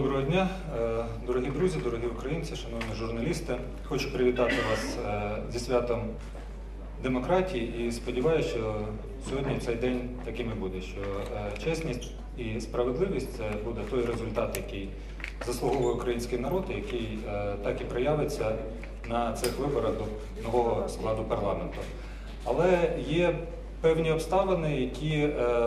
Доброго дня, дорогі друзі, дорогі українці, шановні журналісти. Хочу привітати вас зі святом демократії і сподіваюся, що сьогодні цей день таким і буде, що чесність і справедливість – це буде той результат, який заслуговує український народ, який так і проявиться на цих виборах до нового складу парламенту. Але є певні обставини, які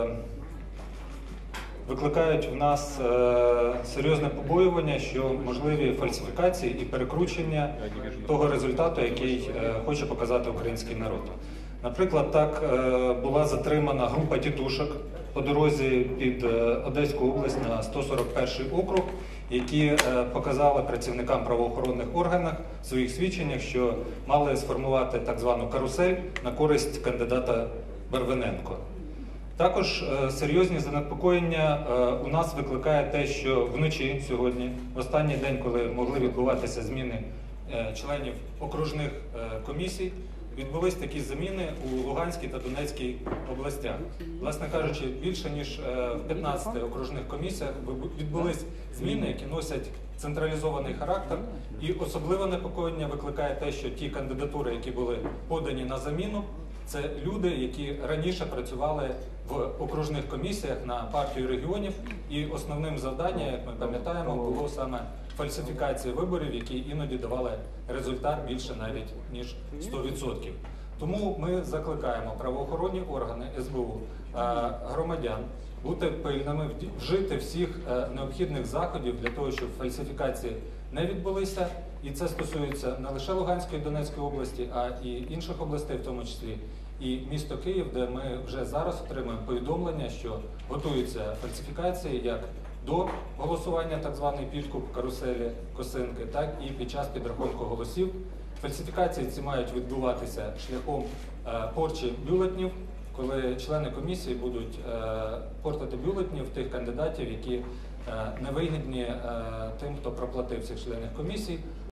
викликають в нас серйозне побоювання, що можливі фальсифікації і перекручення того результату, який хоче показати український народ. Наприклад, так була затримана група тітушок по дорозі під Одеську область на 141 округ, які показали працівникам правоохоронних органів в своїх свідченнях, що мали сформувати так звану карусель на користь кандидата Барвиненко. Також серйозні занепокоєння у нас викликає те, що вночі сьогодні, в останній день, коли могли відбуватися зміни членів окружних комісій, відбулись такі заміни у Луганській та Донецькій областях. Власне кажучи, більше ніж в 15 окружних комісіях відбулись зміни, які носять централізований характер. І особливе непокоєння викликає те, що ті кандидатури, які були подані на заміну, це люди, які раніше працювали в окружних комісіях на партію регіонів, і основним завданням, як ми пам'ятаємо, було саме фальсифікація виборів, які іноді давали результат більше навіть ніж 100%. Тому ми закликаємо правоохоронні органи, СБУ, громадян бути пильними, вжити всіх необхідних заходів для того, щоб фальсифікації не відбулися. І це стосується не лише Луганської і Донецької області, а і інших областей, в тому числі і місто Київ, де ми вже зараз отримуємо повідомлення, що готуються фальсифікації як до голосування, так званий підкуп каруселі, косинки, так і під час підрахунку голосів. Фальсифікації ці мають відбуватися шляхом порчі бюлетнів, коли члени комісії будуть портити бюлетні в тих кандидатів, які невигідні тим, хто проплатив цих членів комісій.